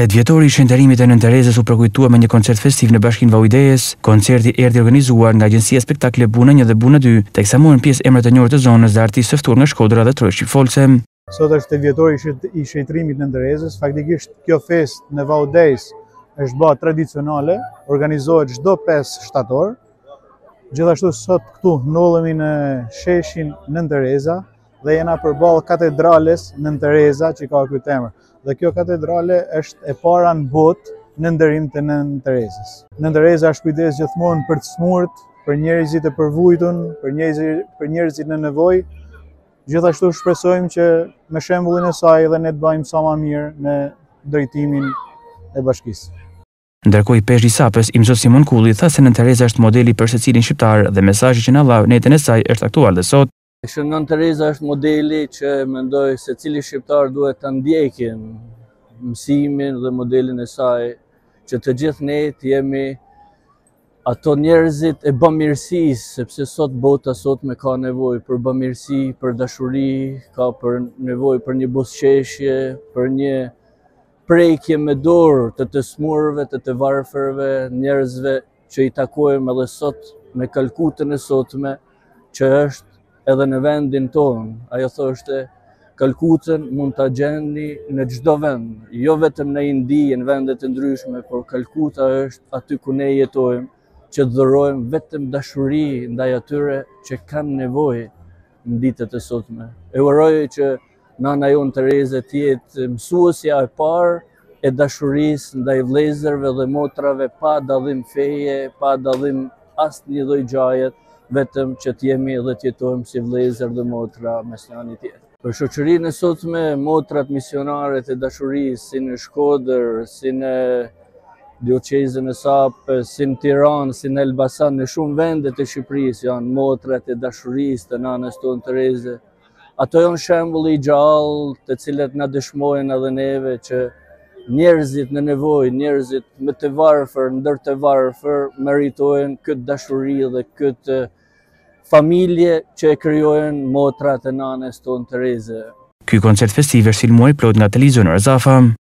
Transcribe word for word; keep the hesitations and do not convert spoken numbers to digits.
Tet vjetori i shënderimit e Nën Terezës u përkujtua me një koncert festiv në Bashkinë Vauidejës. Koncerti erdhi organizuar nga Agjencia Spektakle Buna një dhe Buna dy, teksa morën pjesë emrat e njohur të zonës dhe artistë të ftuar nga Shkodra dhe Trojshi Folse. Sot është tet vjetori i shëjtërimit Nën Terezës. Faktikisht kjo festë në Vaudejës është bërë tradicionale, organizohet çdo pesë shtator. Gjithashtu sot këtu ndodhemi në sheshin Nën Tereza dhe jena përballë katedrales Nën Tereza që ka ky emër. Dhe kjo katedrale është e para në botë në nderim të Nën Terezës. Nën Tereza është kujdes gjithmonë për të smurt, për njerëzit e përvujtur, për njerëzit për njerëzit në nevojë. Gjithashtu shpresojmë që me shembullin e saj edhe ne të bëjmë sa më mirë në drejtimin e bashkisë. Ndërkohë i peshë i Sapës, Imzot Simon Kulli tha se Nën Tereza është modeli për secilin shqiptar dhe mesazhi që na dha në jetën e saj është aktual dhe sot. Nën Tereza është modeli që mendoj se cili shqiptar duhet ta ndjekin mësimin dhe modelin e saj, që të gjithë ne të jemi ato njerëzit e bamirësisë, sepse sot bota sot me ka nevojë për bamirësi, për dashuri, ka për nevojë për një buzëqeshje, për një prekje me dorë të të smurëve, të të varfërve, njerëzve që i takojmë edhe sot me Kalkutën e sotme, që është edhe në vendin tonë. Ajo thoshte, Kalkutën mund ta gjeni në çdo vend, jo vetëm në Indi, në vende të ndryshme, por Kalkuta është aty ku ne jetojmë, që dhurojmë vetëm dashuri ndaj atyre që kanë nevojë në ditët e sotme. E uroj që nana jonë Tereze të jetë mësuesja e parë e dashurisë ndaj vëllezërve dhe motrave pa dallim feje, pa dallim asnjë lloj gjajet, vetëm që të jemi dhe të jetojmë si vëllezër dhe motra mes njëri tjetrit. Për shoqërinë e sotme, motrat misionare të dashurisë, si në Shkodër, si në dioqezën e Sapës, si në Tiranë, si në Elbasan, në shumë vende të Shqipërisë janë motrat e dashurisë të nanës tonë Tereze. Ato janë shembull i gjallë të cilët na dëshmojnë edhe neve që njerëzit në nevojë, njerëzit më të varfër, ndër të varfër, meritojnë këtë dashuri dhe këtë familje që e krijojnë motrat e nanës tonë Tereze. Ky koncert festiv është filmuar plot nga Televizionit Arzafa.